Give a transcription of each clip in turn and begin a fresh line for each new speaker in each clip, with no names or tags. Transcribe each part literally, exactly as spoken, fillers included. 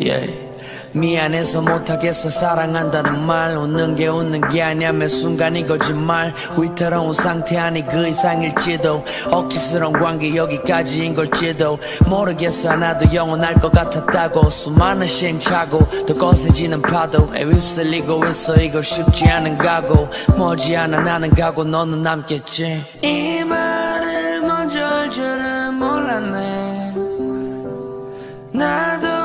yeah. 미안해서 못하겠어 사랑한다는 말 웃는 게 웃는 게 아니야 매 순간이 거짓말 위태로운 상태 아니 그 이상일지도 억지스러운 관계 여기까지인 걸지도 모르겠어 나도 영원할 것 같았다고 수많은 시행착오 더 거세지는 파도에 휩쓸리고 있어 이거 쉽지 않은 각오 머지않아 나는 가고 너는 남겠지 이 말을 먼저 할 줄은 몰랐네 나도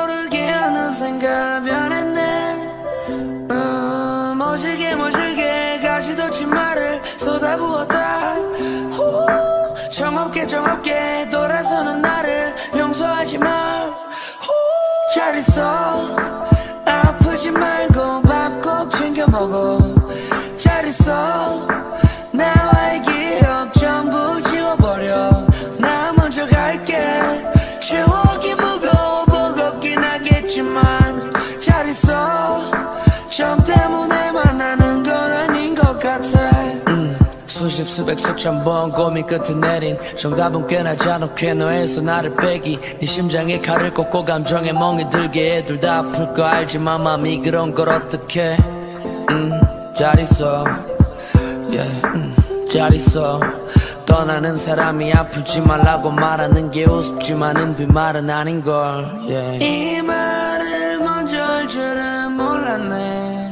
생각 변했네 음, 모질게 모질게 가시도 치마를 쏟아부었다 후, 정없게 정없게 돌아서는 나를 용서하지 마 잘 있어 아프지 말고 밥 꼭 챙겨 먹어 잘 있어 나와의 기억 전부 지워버려 나 먼저 갈게 추억이 무거워 버겁긴 하겠지만 잘 있어 점 때문에 만나는 건 아닌 것 같아 음, 수십 수백 수천 번 고민 끝에 내린 정답은 꽤나 잔혹해 너에서 나를 빼기 네 심장에 칼을 꽂고 감정에 멍이 들게 해 둘 다 아플 거 알지만 맘이 그런 걸 어떡해 음, 잘 있어 yeah, 음, 잘 있어 떠나는 사람이 아프지 말라고 말하는 게 우습지만은 빈말은 아닌걸 yeah. 이 말을 먼저 할 줄은 몰랐네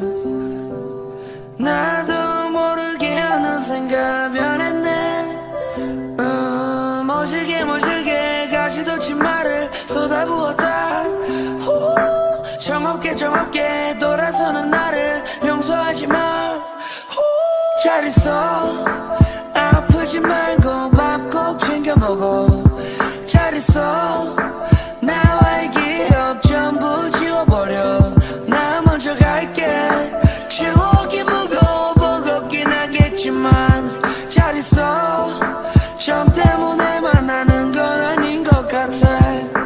나도 모르게 어느샌가 변했네 음, 모질게 모질게 가시도 치마를 쏟아부었다 후, 정없게 정없게 돌아서는 나를 용서하지 마 잘 있어 아프지 말고 밥 꼭 챙겨 먹어 잘 있어 나와의 기억 전부 지워버려 나 먼저 갈게 추억이 무거워 버겁긴 하겠지만 잘 있어 점 때문에 만나는 건 아닌 것 같아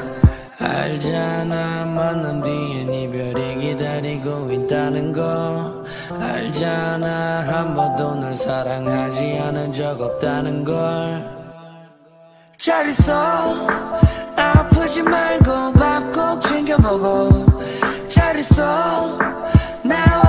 알잖아 만난 뒤엔 이별이 기다리고 있다는 거 알잖아 한 번도 널 사랑하지 않은 적 없다는 걸 잘 있어 아프지 말고 밥 꼭 챙겨 먹어 잘 있어 나와